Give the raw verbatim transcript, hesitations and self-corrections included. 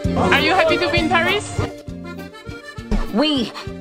Are you happy to be in Paris? Oui.